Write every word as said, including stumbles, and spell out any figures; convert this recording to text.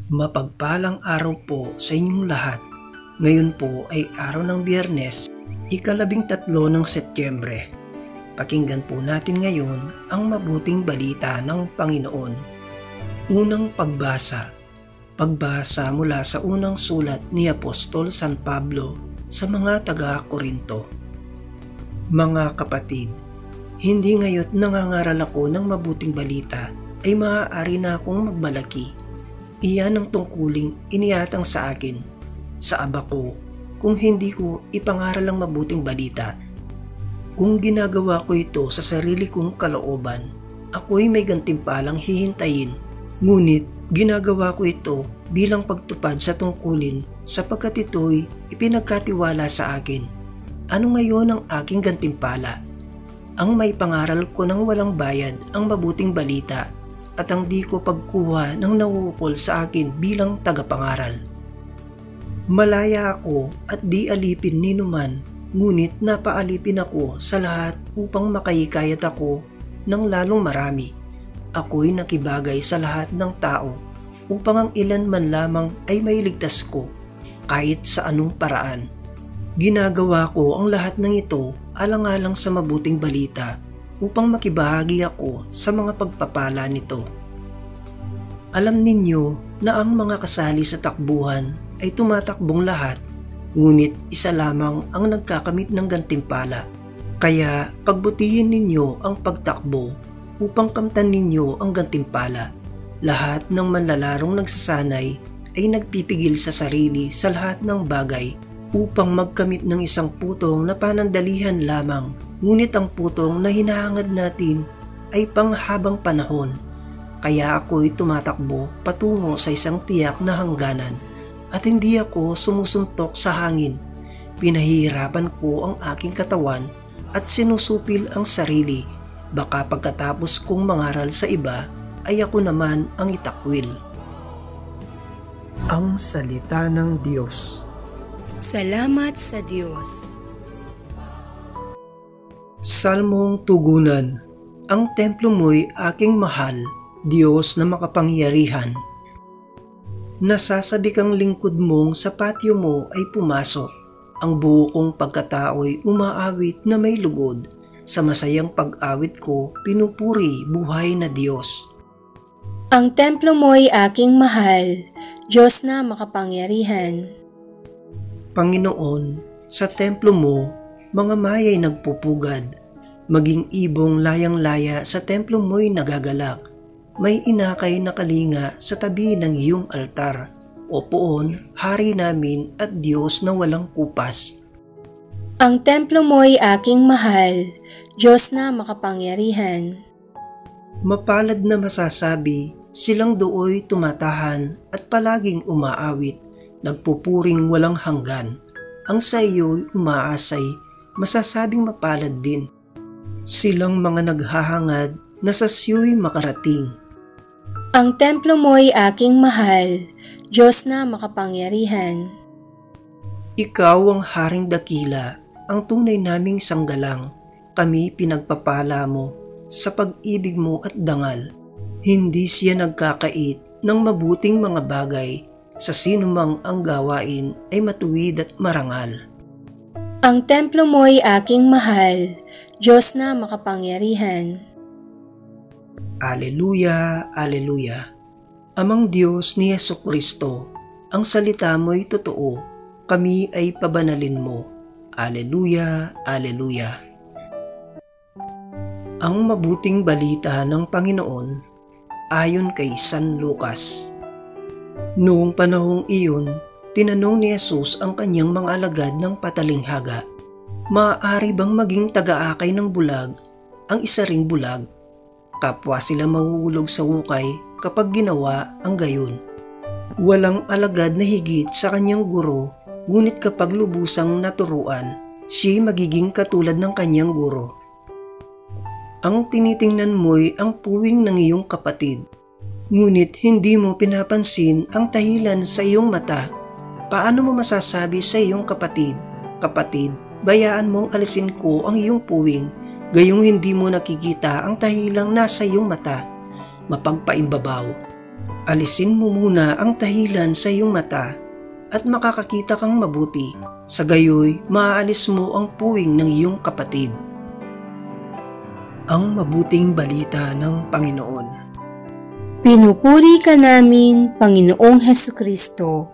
Mapagpalang araw po sa inyong lahat. Ngayon po ay araw ng Biyernes, ikalabing tatlo ng Setyembre. Pakinggan po natin ngayon ang mabuting balita ng Panginoon. Unang pagbasa. Pagbasa mula sa unang sulat ni Apostol San Pablo sa mga taga-Korinto. Mga kapatid, hindi ngayon nangangaral ako ng mabuting balita ay maaari na akong magmalaki. Iyan ang tungkuling iniatang sa akin, sa Aba ko, kung hindi ko ipangaral ang mabuting balita. Kung ginagawa ko ito sa sarili kong kalooban, ako'y may gantimpalang hihintayin. Ngunit ginagawa ko ito bilang pagtupad sa tungkulin sapagkat ito'y ipinagkatiwala sa akin. Ano ngayon ang aking gantimpala? Ang may pangaral ko ng walang bayad ang mabuting balita at ang di ko pagkuha ng nauukol sa akin bilang tagapangaral. Malaya ako at di alipin ni numan, ngunit napaalipin ako sa lahat upang makahikayat ako ng lalong marami. Ako'y nakibagay sa lahat ng tao upang ang ilan man lamang ay mailigtas ko kahit sa anong paraan. Ginagawa ko ang lahat ng ito alang-alang sa mabuting balita upang makibahagi ako sa mga pagpapala nito. Alam ninyo na ang mga kasali sa takbuhan ay tumatakbong lahat, ngunit isa lamang ang nagkakamit ng gantimpala. Kaya pagbutihin ninyo ang pagtakbo upang kamtan ninyo ang gantimpala. Lahat ng manlalarong nagsasanay ay nagpipigil sa sarili sa lahat ng bagay upang magkamit ng isang putong na panandalihan lamang. Ngunit ang putong na hinahangad natin ay panghabang panahon. Kaya ako'y tumatakbo patungo sa isang tiyak na hangganan at hindi ako sumusuntok sa hangin. Pinahihirapan ko ang aking katawan at sinusupil ang sarili. Baka pagkatapos kong mangaral sa iba ay ako naman ang itakwil. Ang salita ng Diyos. Salamat sa Diyos. Salmong tugunan. Ang templo mo'y aking mahal, Diyos na makapangyarihan. Nasasabi kang lingkod mong sa patio mo ay pumasok. Ang buo kong pagkatao'y umaawit na may lugod. Sa masayang pag-awit ko, pinupuri buhay na Diyos. Ang templo mo'y aking mahal, Diyos na makapangyarihan. Panginoon, sa templo mo, mga maya'y nagpupugad, maging ibong layang-laya sa templo mo'y nagagalak. May inakay na kalinga sa tabi ng iyong altar. O poon, hari namin at Diyos na walang kupas. Ang templo mo'y aking mahal, Diyos na makapangyarihan. Mapalad na masasabi, silang dooy tumatahan at palaging umaawit, nagpupuring walang hanggan. Ang sa iyo'y umaasay, masasabing mapalad din. Silang mga naghahangad na sa siyo'y makarating. Ang templo mo'y aking mahal, Diyos na makapangyarihan. Ikaw ang haring dakila, ang tunay naming sanggalang. Kami pinagpapala mo sa pag-ibig mo at dangal. Hindi siya nagkakait ng mabuting mga bagay. Sa sinumang ang gawain ay matuwid at marangal. Ang templo mo'y aking mahal, Diyos na makapangyarihan. Aleluya, aleluya. Amang Diyos ni Jesucristo, ang salita mo'y totoo, kami ay pabanalin mo. Aleluya, aleluya. Ang mabuting balita ng Panginoon ayon kay San Lucas. Noong panahong iyon, tinanong ni Jesus ang kanyang mga alagad ng patalinghaga, maaari bang maging taga-akay ng bulag ang isa ring bulag? Kapwa sila mahuhulog sa hukay kapag ginawa ang gayon. Walang alagad na higit sa kanyang guro, ngunit kapag lubusang naturuan, siya'y magiging katulad ng kanyang guro. Ang tinitingnan mo'y ang puwing ng iyong kapatid, ngunit hindi mo pinapansin ang tahilan sa iyong mata. Paano mo masasabi sa iyong kapatid, kapatid, bayaan mong alisin ko ang iyong puwing, gayong hindi mo nakikita ang tahilang nasa iyong mata? Mapagpaimbabaw. Alisin mo muna ang tahilan sa iyong mata at makakakita kang mabuti. Sa gayoy, maaalis mo ang puwing ng iyong kapatid. Ang mabuting balita ng Panginoon. Pinupuri ka namin, Panginoong Hesukristo.